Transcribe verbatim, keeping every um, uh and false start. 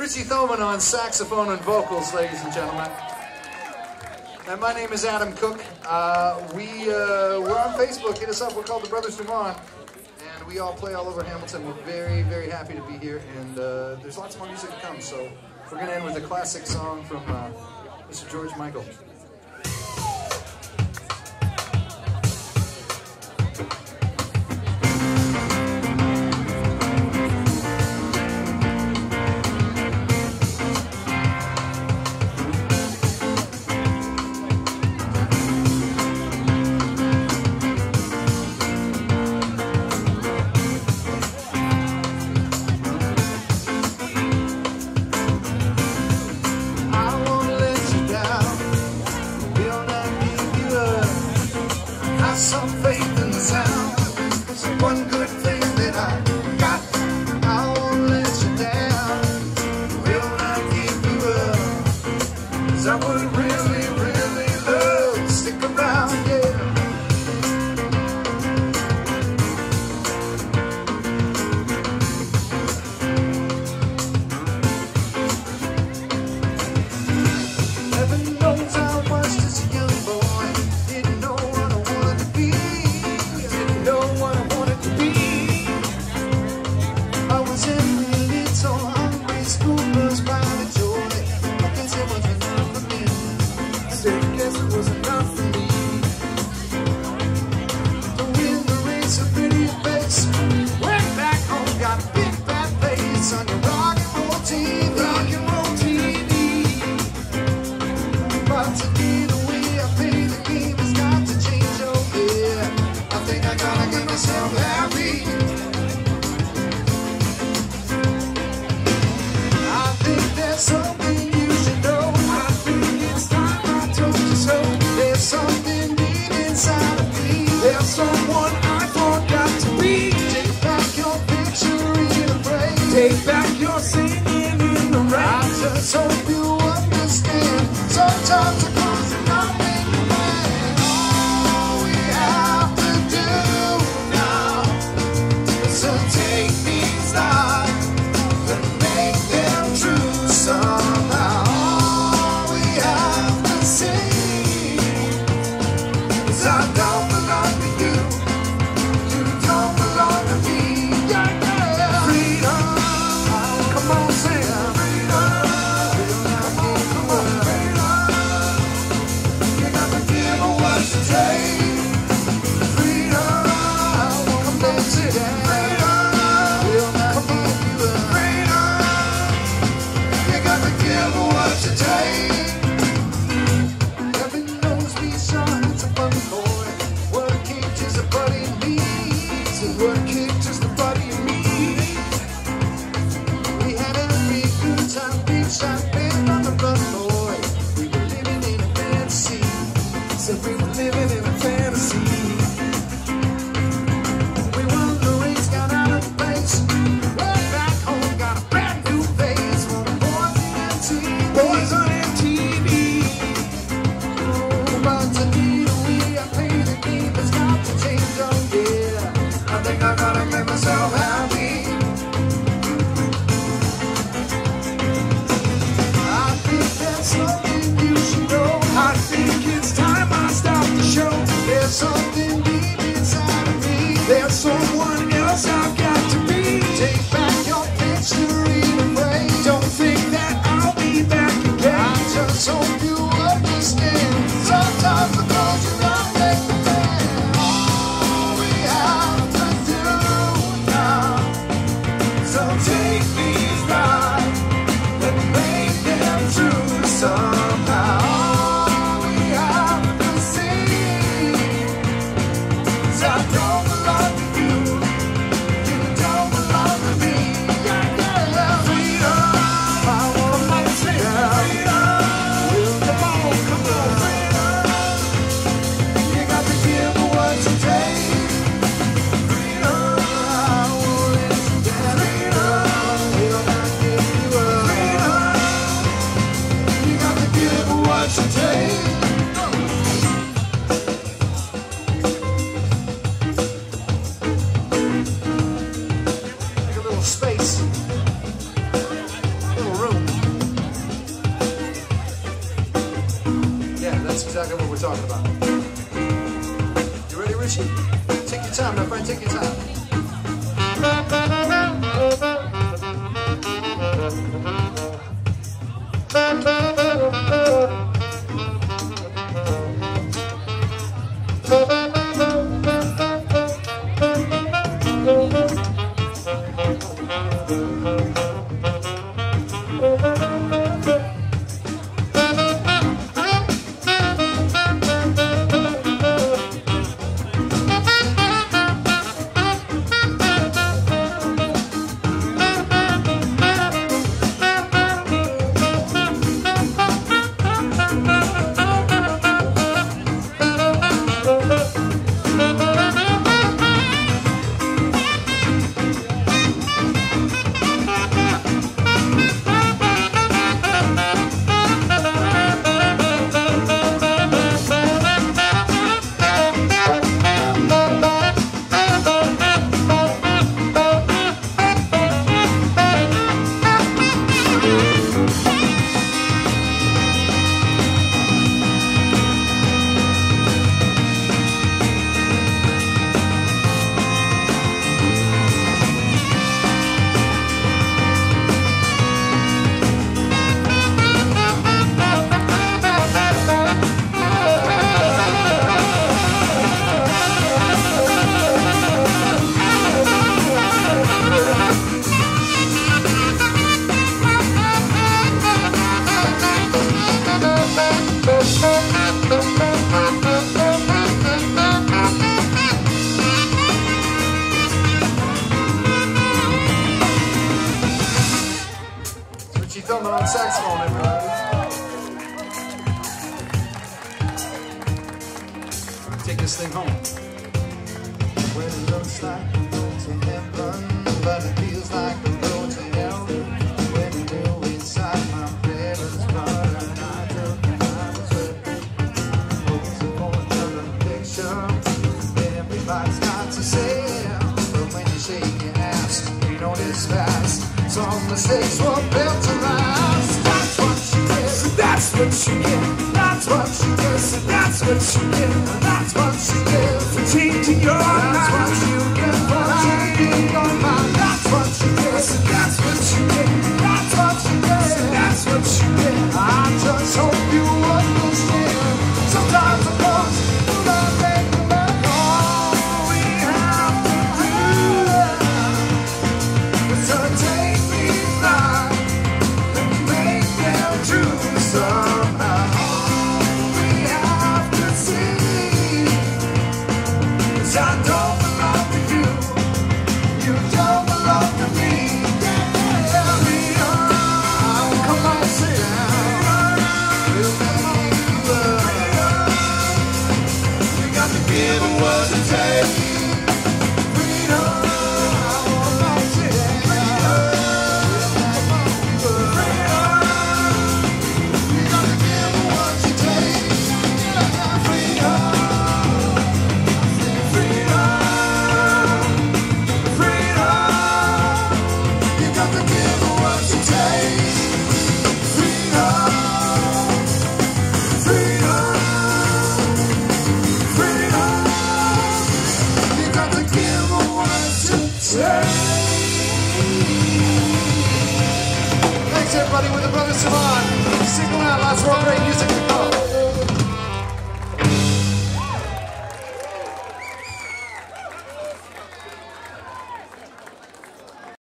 Richie Thoman on saxophone and vocals, ladies and gentlemen. And my name is Adam Cook. Uh, we, uh, we're on Facebook. Hit us up. We're called the Brothers Dumont. And we all play all over Hamilton. We're very, very happy to be here. And uh, there's lots more music to come. So we're going to end with a classic song from uh, Mister George Michael. Some faith in the sound. So one good thing that I got, I won't let you down. Will not give you up, 'cause I would really, really love to stick around, yeah. Heaven knows I was just a young boy, didn't know what I wanted to be. Didn't know what I wanted to be. I was every little hungry school bus by the joy. I guess it was enough for me. I said, I guess it was enough for me. To win the race, a pretty face. Went back home, got a big fat face on your rock and roll T V. Rock and roll T V. But today the way I play the game has got to change, oh yeah. I think I gotta get myself happy. I think there's something you should know. I think it's time I told you so. There's something deep inside of me. There's someone I forgot to be. Take back your picture in a frame. Take back your singing in the rain. I just hope you understand. Sometimes it goes and not make a man. All we have to do now is to take these lies and make them true somehow. All we have to say is I don't belong to you, you don't belong to me. Yeah, yeah. Freedom, come on, sing. Freedom, come on, come on, freedom. You got to give her what you take. Freedom, come on, sing. Freedom, come on, freedom. You got to give her what you take. Heaven knows we saw it's a funny boy. What a kick just a buddy and me. So what a kick just a buddy and me. We had every good time, big shot, band on the run, boy. We were living in a fantasy. Said we were living in a fantasy. We won the race, got out of the place. Went back home, got a brand new face. For the boys on M T V. Boys on M T V. Oh, but today the way I play the game has got to change, oh yeah. I think I gotta make myself happy. I think that's something you should know. I think it's time I stop the show. There's something deep inside of me. There's someone else I've got to be. Take back your picture in a frame. Don't think that I'll be back again. I just hope you understand. Sometimes the clothes you don't make the man. All we have to do now. So take these lies and make them true somehow. All we have to see is I don't belong to you, you don't belong to me. Yeah, yeah, yeah. Freedom, I wanna say freedom. Come on, come on, freedom. You got to give her what you take. Freedom, I won't let you down. Freedom, we're talking about. You ready, Richie? Take your time, my friend, take your time. Thelma on saxophone, everybody. Take this thing home. Well, it looks like the road to heaven, but it feels like the road to hell. When you go inside my parents' bar and I took my trip, looking for another picture. Everybody's got to say, but when you shake your ass, you know this fast. Some mistakes were built to last. That's what you get, so that's what you get. That's what you get, so that's what you get. That's what you get for changing your mind. That's what you get for changing your mind. That's what you get, so that's what you get. That's what you get, so that's what you get. I just hope you understand. Sometimes the boys do not make the man. All we have to do is to take somehow. We have to see, 'cause I don't belong to you, you don't belong to me. Yeah, we are. Come on, sit down. We'll make love. We got to give them what it takes. Freedom. Come on, sit down. Thanks everybody with the Brothers Savant.